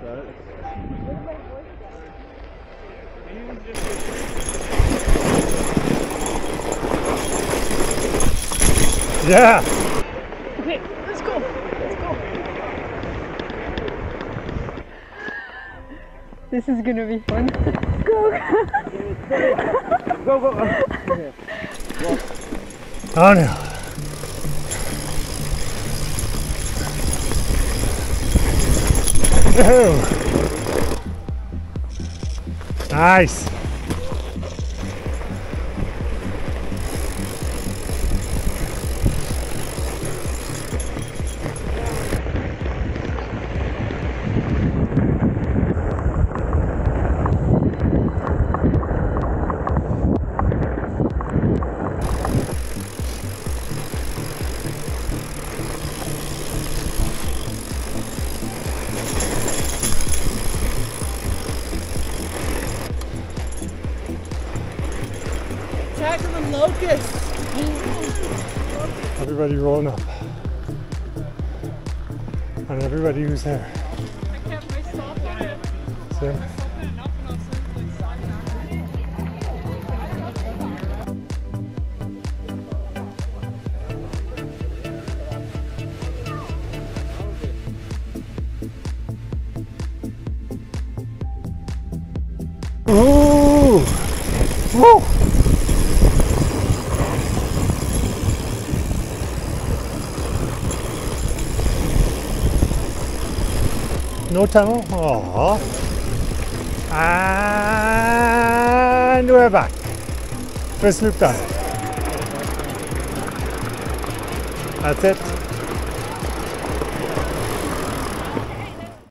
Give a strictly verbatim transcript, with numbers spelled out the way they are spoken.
Yeah. Okay, let's go. Let's go. This is gonna be fun. Go. Go, go, go. Oh no. Oh. Nice. Attacking the locusts. Everybody rolling up. And everybody who's there. I kept myself on it. See? Ooh! Woo! No tunnel? Aww. And we're back. First loop done. That's it.